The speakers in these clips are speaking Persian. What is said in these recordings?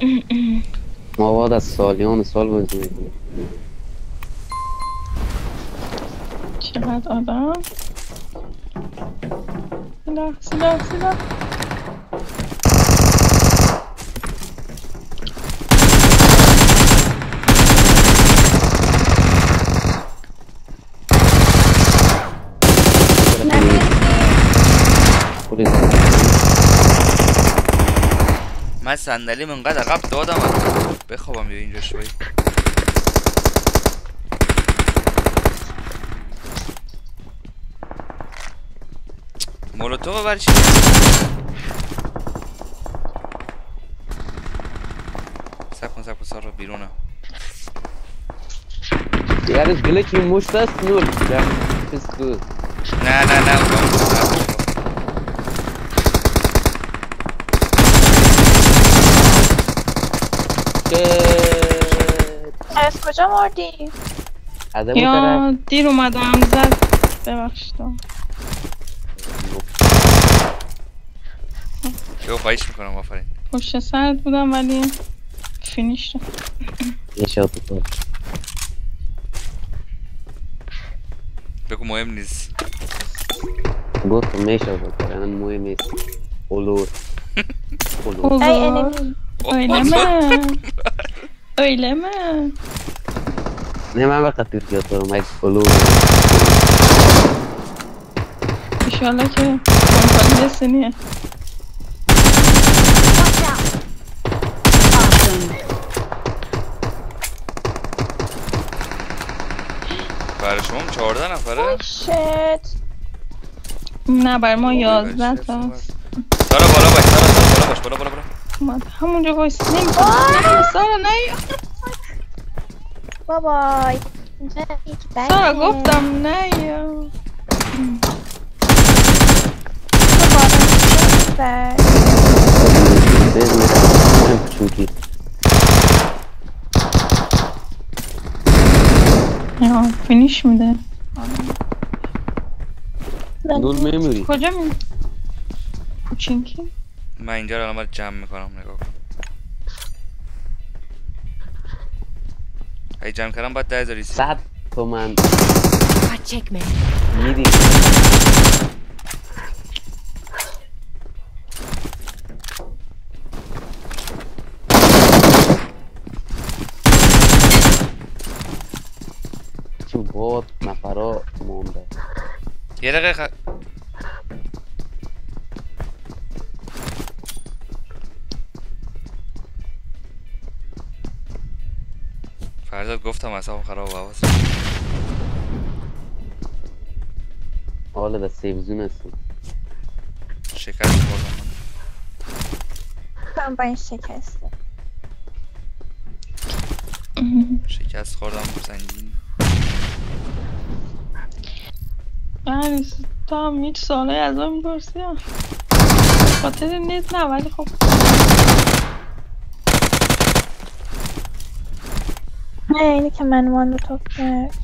ما بعد از سالیان سال بازی میکنیم. چقدر آدم. سلاح من صندلیم انقدر عقب دادم بخوابم یا اینجا شوی. مولوتوف برای چی؟ سب کن سار رو بیرونه. یعنی گلچ مشت است نور چیز کو. نه از کجا مردی؟ یا دیر اومدم زد ببخشید. یو خواهیش میکنم آفرین. پشت سرت بودم ولی فینیش شد. نشاط تو بگو مهم نیست. گفت میشه بکنم مهم نیست. اولور öyle mi? نه من وقت ترکیه دارم یک اولور. انشالله که کنفالی دستنیه. برای شما 14 نفره؟ شت. نه برای ما 11 تا. سارا بالا باش بالا من همونجا وایس نمیتونم. سارا نه بابای سارا گفتم نه یا فینیش میده. نول میموری کجا می؟ کوچینکی؟ من اینجا رو الان جمع میکنم نگاه کن. اگه جمع کردم باید 10,000 100 تومن چک می میدی. چون بود نفرا مونده. یه دقیقه فرزاد گفتم اصلا خراب حواس. حالا در سیوزون هستم. شکست خوردم من با این شکسته. شکست خوردم سنگین. یعنی تا هم هیچ سوالایی از من میپرسی ها خاطر نیست نه ولی خب نه اینی که من مانو توپ کرد.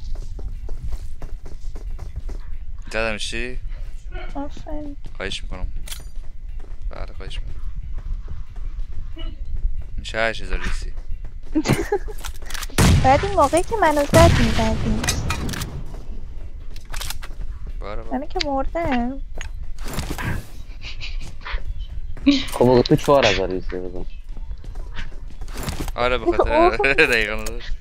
زدم چی؟ آفرین. خواهش میکنم. بله خواهش میکنم. میشه 8,000 ریسی. باید این موقعی که منو زد میزدیم. منو که مردم. خب تو 4,000 ریسی بزن. آره بخاطر دقیقا نداشت.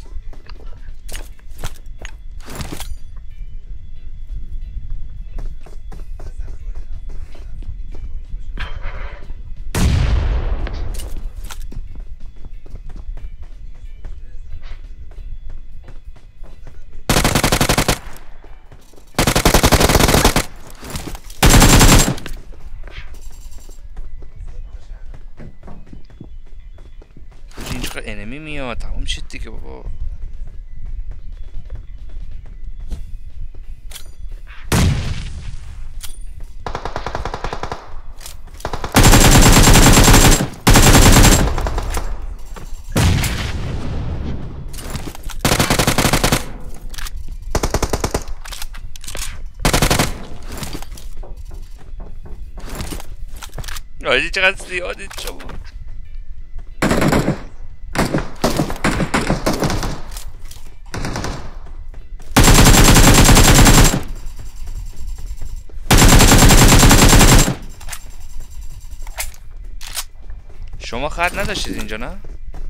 اینجا انمی میاد تمام شد دیگه بابا. آجی چقدر زیادید شما. شما خط نداشتید اینجا نه؟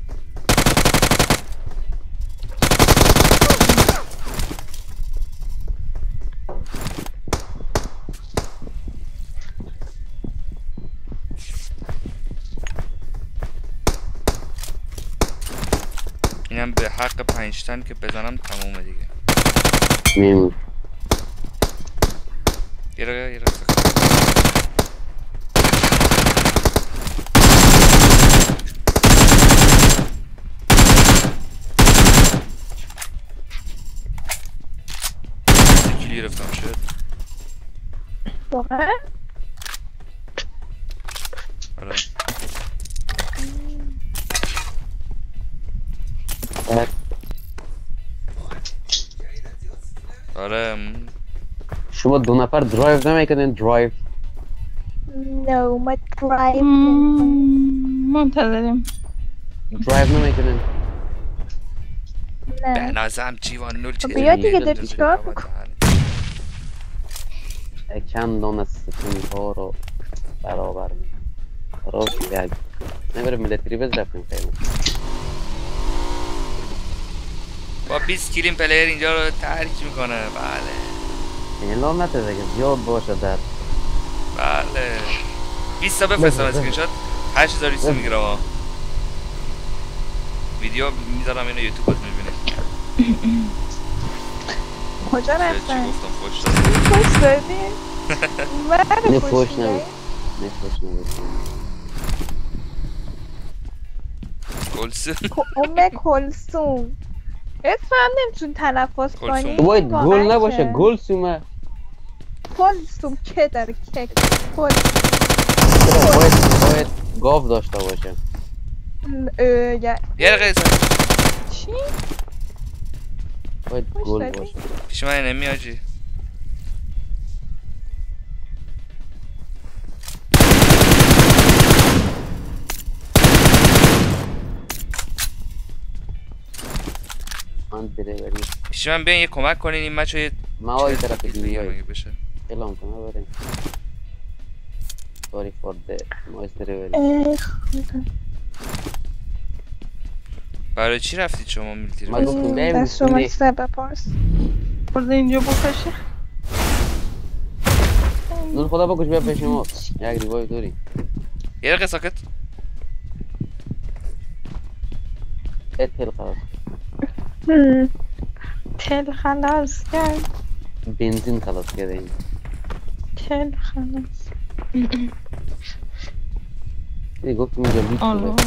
اینم به حق 5 تن که بزنم تمومه دیگه. میمون یه رقیقه کلی گرفتم شد واقعا؟ آره آره شما 2 نفر درایو نمیکنین؟ درایو نو ما درایو منتظریم. درایو نمیکنین؟ به نه نازم جیوان نول چه بیا دیگه داری چیکار میکنی؟ چند دانه ستون ها رو برابر میکنم. خراب یک نمیره ملیتری بز رفتیم خیلی با 20 کلیم پلیر اینجا رو ترک میکنه. بله اعلام نتده که زیاد باشه در بله 20 تا بفرستم اسکرین شات 8200 میگیرم ها. ویدیو میذارم اینو یوتیوب باز میبینه. کجا چی رفتن؟ گفتم فوش دادم خوش دادی؟ نه من فوش خوش نبود نه فوش نبود کلسون ام کلثوم اسم هم نمیتون تلفظ کنی؟ کلثوم. باید واقعا گل نباشه که. گل سومه کلثوم که داره که باید گاف داشته باشه یه رقیقه چی؟ باید خوش گل دادی؟ باشه پیش من نمی آجی من دریوری پیش من بیاین یه کمک کنین این مچو یه موای طرف دیگه دیگه مگه بشه. اعلام کنه بریم sorry for the noise delivery ای خدا برای چی رفتید شما میلتری من گفتم بیایم دست شما نه. سه بپرس برده اینجا بکشه. نور خدا بکش بیا پیش ما یک ریوای داری یه رقیقه ساکت اتل خلاص تل خلاص کرد. بنزین خلاص کرده این تل خلاص. دیگه گفتم اینجا لیک آره بوده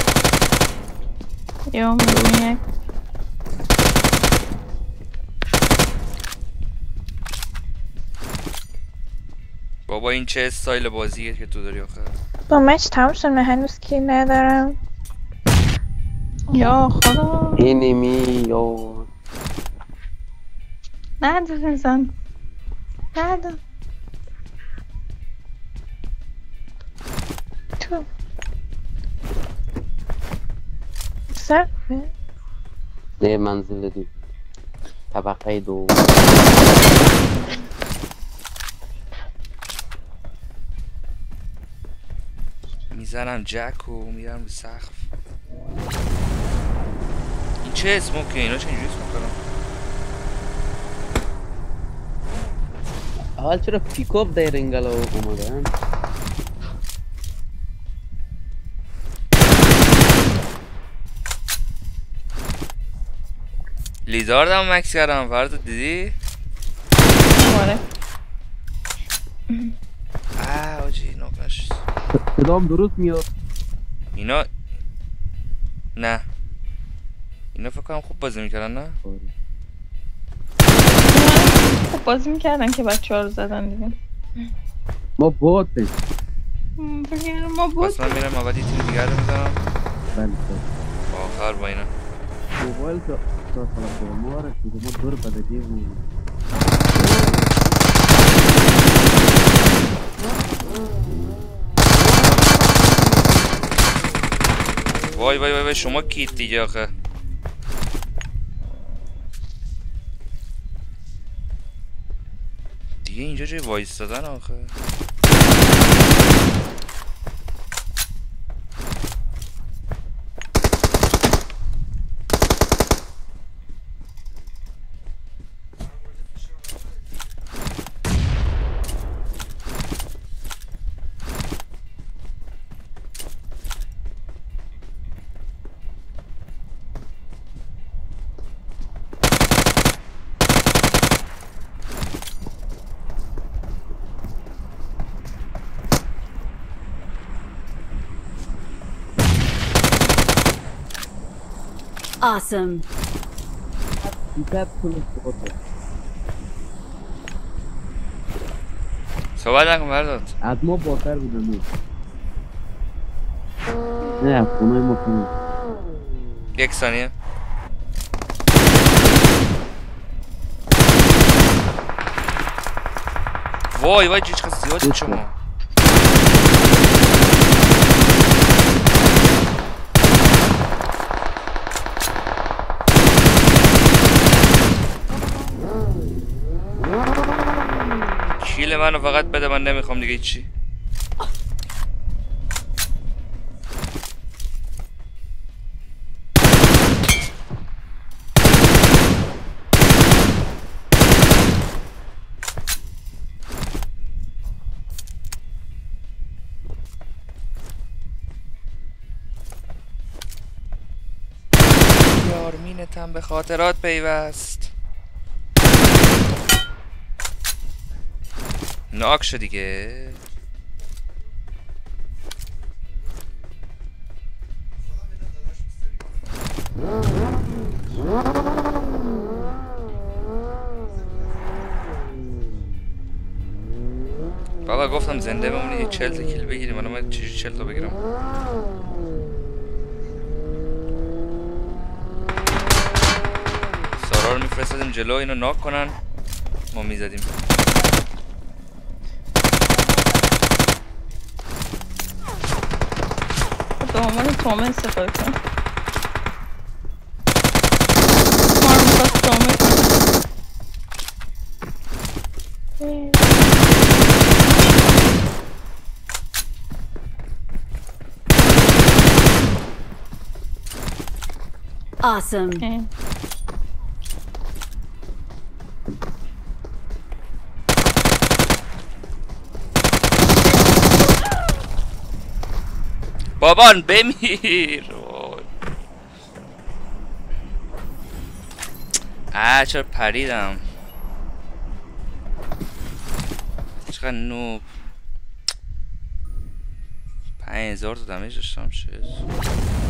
یا میگم بابا این چه استایل بازیه که تو داری آخه. با مچ تموم شد من هنوز کی ندارم یا خدا اینمی یا نداره زن نداره تو صرفه نه منزل دو طبقه دو میزنم جک و میرم رو سقف. این چه اسموکه اینا چه اینجوری اسموک دارم. حال چرا پیکاپ دایر انگلا اومدن لیزاردم مکس کردم فرد دیدی؟ آره آجی نوک نشد صدام درست میاد اینا نه اینا فکر کنم خوب بازی میکردن نه؟ خوب بازی میکردن که بچه ها رو زدن دیگه. ما باته بگیرم ما بود پس من میرم اول یه تیم دیگر رو میزنم بله آخر با اینا موبایل تا خلاص ما رسید ما دور بدجی بود وای وای وای شما کیت دیگه آخه دیگه اینجا جای وایستادن آخه Awesome. صحبت نکن برداد. از ما بالاتر بودن. نه خونه ما کنیم. 1 ثانیه. وای وای چقدر زیادی شما. کیل منو فقط بده، من نمیخوام دیگه چی. یارمینتم به خاطرات پیوست. ناک شد دیگه. بابا گفتم زنده بمونی یه 40 تا کیل بگیریم. من چجوری 40 تا بگیرم؟ سارا رو میفرستادیم جلو اینو ناک کنن، ما میزدیم. به عنوان تومه استفاده کن. ما رو میخواست تومه کنم. Awesome. بابان بمیر. چرا پریدم؟ چقدر نوب. 5000 تا دمیج داشتم.